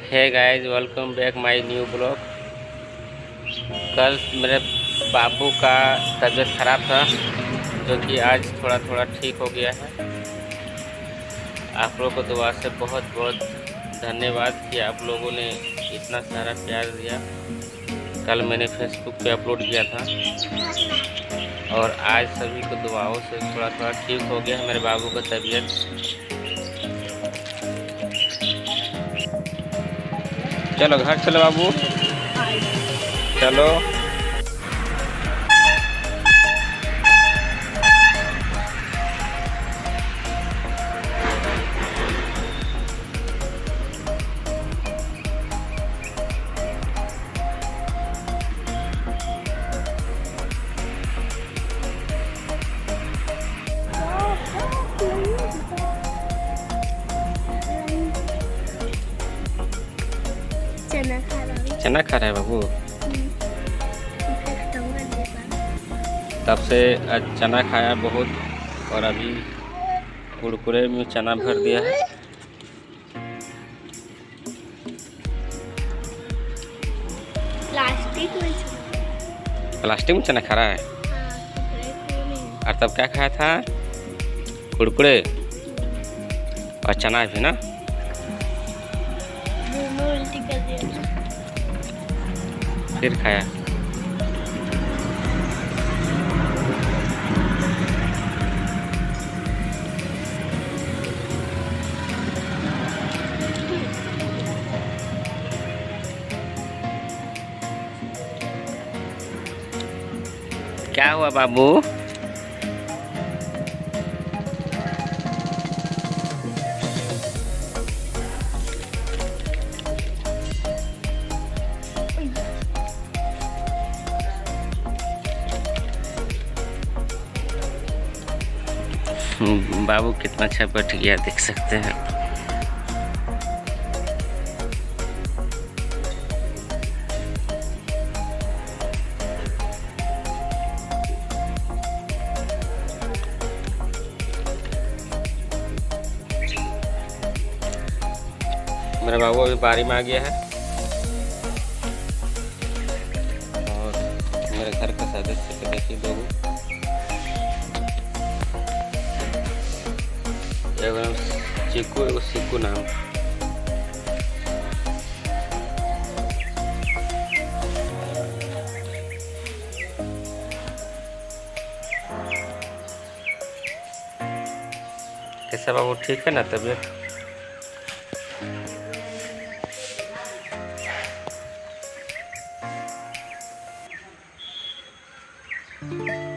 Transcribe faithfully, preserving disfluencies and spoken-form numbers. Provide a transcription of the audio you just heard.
है guys, welcome back my new blog. कल मेरे बाबू का तबीयत ख़राब था, जो कि आज थोड़ा थोड़ा ठीक हो गया है। आप लोगों को दुआ से बहुत बहुत धन्यवाद कि आप लोगों ने इतना सारा प्यार दिया। कल मैंने फेसबुक पे अपलोड किया था और आज सभी को दुआओं से थोड़ा थोड़ा ठीक हो गया है मेरे बाबू का तबीयत। चलो घर चलो बाबू, चलो। चना खा रहा हूँ। चना खा रहा है बाबू। तब से आज चना खाया बहुत, और अभी कुरकुरे में चना भर दिया है। प्लास्टिक में चना। प्लास्टिक में चना खा रहा है। हाँ, और तब क्या खाया था? कुरकुरे और चना भी ना। दोनों उल्टी कर दिया। फिर खाया। क्या हुआ बाबू? बाबू कितना अच्छा बैठ गया, देख सकते हैं। मेरा बाबू अभी बारी में आ गया है और मेरे घर का सदस्य को देखिए बाबू, एगो चिक्कू एगो सिक्कू नाम। कैसा बाबू, ठीक है ना तबीयत? Thank you.